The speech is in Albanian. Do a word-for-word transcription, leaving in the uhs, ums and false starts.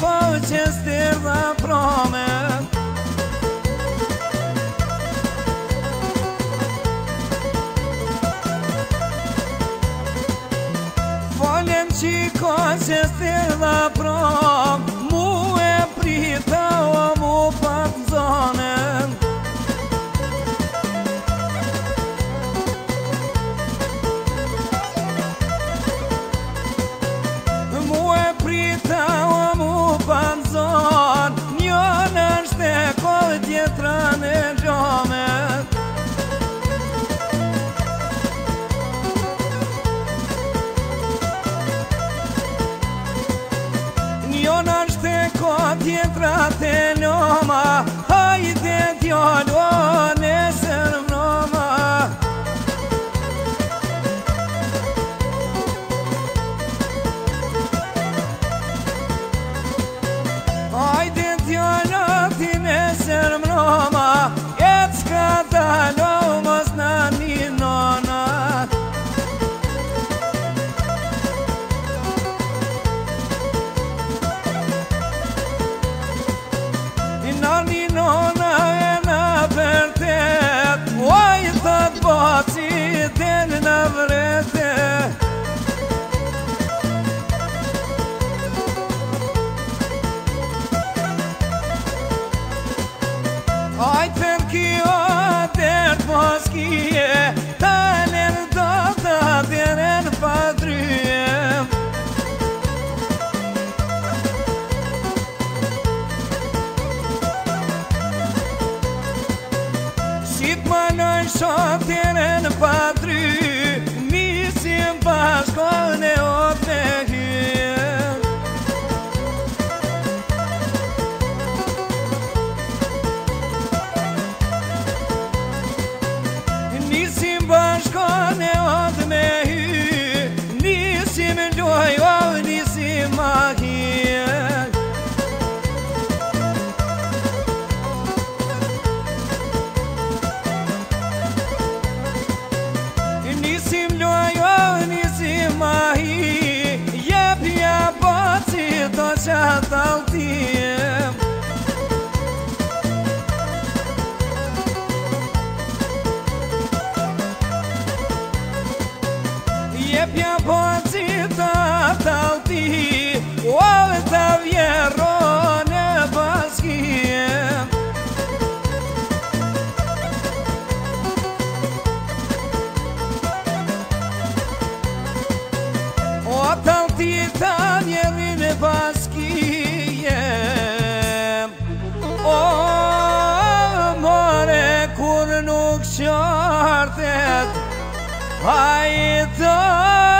shiko që sterdha prame. Falem shiko që sterdha pram, mu e prita o mu pat zonen. Tjetra te njoma, hajde t'jolo nesër mroma. Hajde t'jolo ti nesër mroma, jetë s'ka dalo mos në një nona. Nani nona e në vërtet, uaj thët baci del në vrete. Aj thën kjo dert mos kje, talen do të deren pa dryem. Manoj shoteren pa dry, nisim bashkon e ot me hyen. Nisim bashkon e ot me hyen, nisim ljoj o nisim ma hyen. Nisim ljojo, nisim mahi, jepja baci do qatë altim. Jepja baci do qatë altim, o të vjero në baskim. Talti ta njerin e baskijem. O, more kur nuk qartet, hajta